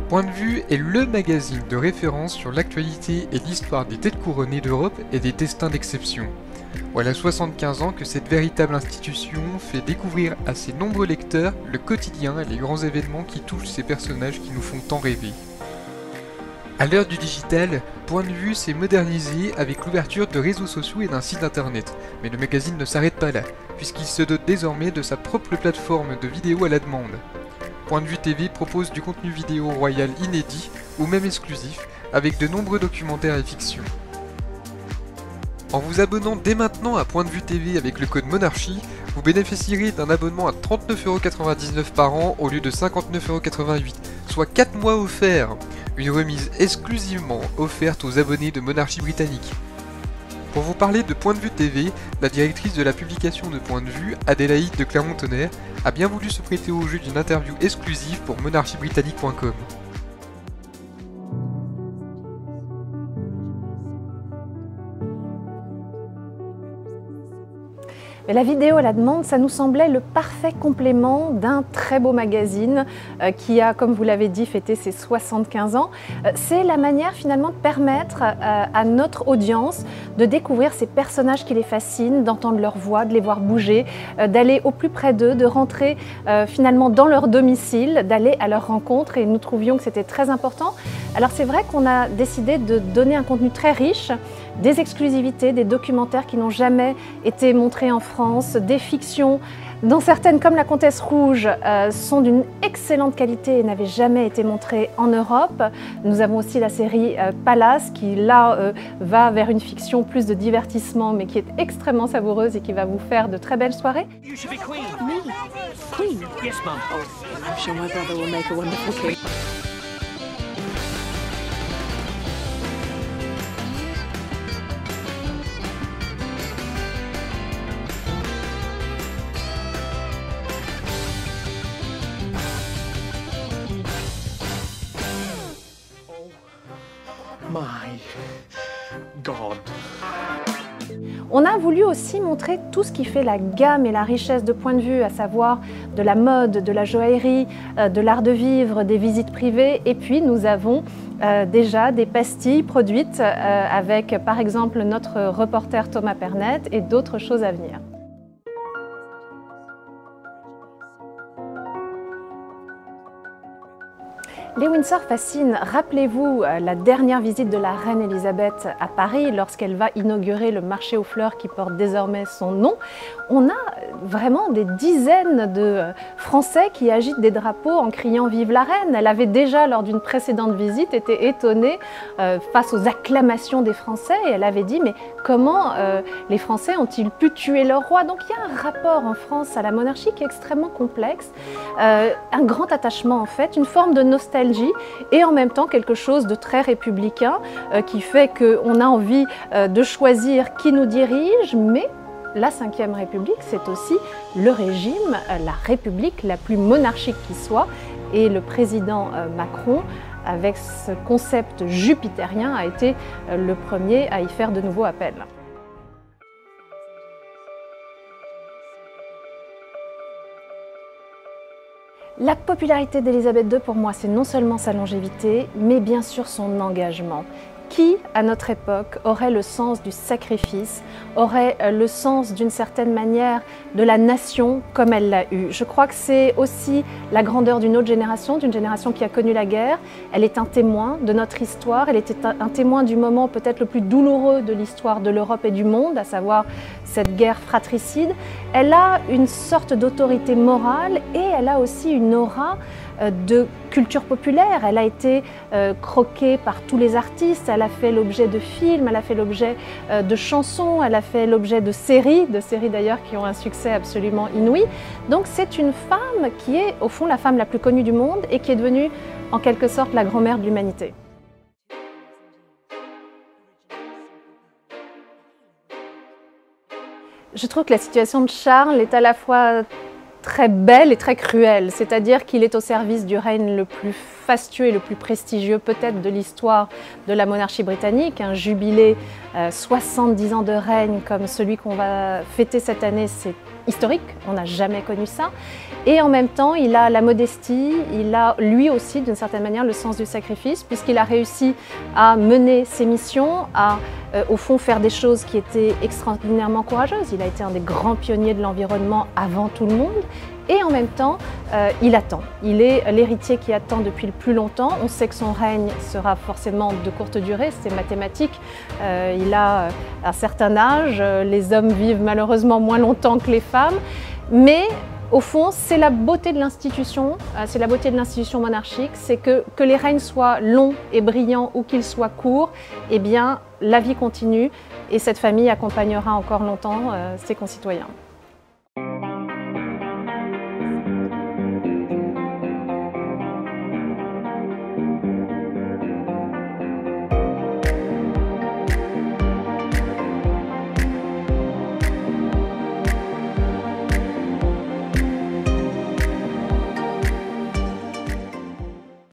Point de vue est le magazine de référence sur l'actualité et l'histoire des têtes couronnées d'Europe et des destins d'exception. Voilà 75 ans que cette véritable institution fait découvrir à ses nombreux lecteurs le quotidien et les grands événements qui touchent ces personnages qui nous font tant rêver. À l'heure du digital, Point de vue s'est modernisé avec l'ouverture de réseaux sociaux et d'un site internet. Mais le magazine ne s'arrête pas là, puisqu'il se dote désormais de sa propre plateforme de vidéo à la demande. Point de vue TV propose du contenu vidéo royal inédit ou même exclusif, avec de nombreux documentaires et fictions. En vous abonnant dès maintenant à Point de vue TV avec le code Monarchie, vous bénéficierez d'un abonnement à 39,99€ par an au lieu de 59,88€, soit 4 mois offerts. Une remise exclusivement offerte aux abonnés de Monarchie britannique. Pour vous parler de Point de vue TV, la directrice de la publication de Point de vue, Adélaïde de Clermont-Tonnerre, a bien voulu se prêter au jeu d'une interview exclusive pour monarchiebritannique.com. Mais la vidéo à la demande, ça nous semblait le parfait complément d'un très beau magazine qui a, comme vous l'avez dit, fêté ses 75 ans. C'est la manière finalement de permettre à notre audience de découvrir ces personnages qui les fascinent, d'entendre leur voix, de les voir bouger, d'aller au plus près d'eux, de rentrer finalement dans leur domicile, d'aller à leur rencontre, et nous trouvions que c'était très important. Alors c'est vrai qu'on a décidé de donner un contenu très riche, des exclusivités, des documentaires qui n'ont jamais été montrés en France, des fictions dont certaines, comme La Comtesse Rouge, sont d'une excellente qualité et n'avaient jamais été montrées en Europe. Nous avons aussi la série Palace qui, là, va vers une fiction plus de divertissement, mais qui est extrêmement savoureuse et qui va vous faire de très belles soirées. You should be queen. Me? Queen? Yes, Mum. I'm sure my brother will make a wonderful king. My God. On a voulu aussi montrer tout ce qui fait la gamme et la richesse de Point de vue, à savoir de la mode, de la joaillerie, de l'art de vivre, des visites privées. Et puis nous avons déjà des pastilles produites avec par exemple notre reporter Thomas Pernet et d'autres choses à venir. Les Windsor fascinent. Rappelez-vous la dernière visite de la reine Elisabeth à Paris lorsqu'elle va inaugurer le marché aux fleurs qui porte désormais son nom. On a vraiment des dizaines de Français qui agitent des drapeaux en criant « Vive la reine ». Elle avait déjà, lors d'une précédente visite, été étonnée face aux acclamations des Français et elle avait dit « Mais comment les Français ont-ils pu tuer leur roi ?» Donc il y a un rapport en France à la monarchie qui est extrêmement complexe, un grand attachement en fait, une forme de nostalgie et en même temps quelque chose de très républicain qui fait qu'on a envie de choisir qui nous dirige, mais la Ve République, c'est aussi le régime, la République la plus monarchique qui soit, et le président Macron, avec ce concept jupitérien, a été le premier à y faire de nouveau appel. La popularité d'Élisabeth II, pour moi, c'est non seulement sa longévité, mais bien sûr son engagement. Qui, à notre époque, aurait le sens du sacrifice, aurait le sens d'une certaine manière de la nation comme elle l'a eu? Je crois que c'est aussi la grandeur d'une autre génération, d'une génération qui a connu la guerre. Elle est un témoin de notre histoire, elle était un témoin du moment peut-être le plus douloureux de l'histoire de l'Europe et du monde, à savoir cette guerre fratricide. Elle a une sorte d'autorité morale et elle a aussi une aura de culture populaire. Elle a été croquée par tous les artistes, elle a fait l'objet de films, elle a fait l'objet de chansons, elle a fait l'objet de séries d'ailleurs qui ont un succès absolument inouï. Donc c'est une femme qui est au fond la femme la plus connue du monde et qui est devenue en quelque sorte la grand-mère de l'humanité. Je trouve que la situation de Charles est à la fois très belle et très cruelle, c'est-à-dire qu'il est au service du règne le plus fastueux et le plus prestigieux peut-être de l'histoire de la monarchie britannique. Un jubilé, 70 ans de règne comme celui qu'on va fêter cette année, c'est historique, on n'a jamais connu ça. Et en même temps, il a la modestie, il a lui aussi d'une certaine manière le sens du sacrifice, puisqu'il a réussi à mener ses missions, à au fond faire des choses qui étaient extraordinairement courageuses. Il a été un des grands pionniers de l'environnement avant tout le monde. Et en même temps, il attend. Il est l'héritier qui attend depuis le plus longtemps. On sait que son règne sera forcément de courte durée, c'est mathématique. Il a un certain âge, les hommes vivent malheureusement moins longtemps que les femmes. Mais au fond, c'est la beauté de l'institution, monarchique, c'est que les règnes soient longs et brillants ou qu'ils soient courts, eh bien, la vie continue et cette famille accompagnera encore longtemps ses concitoyens.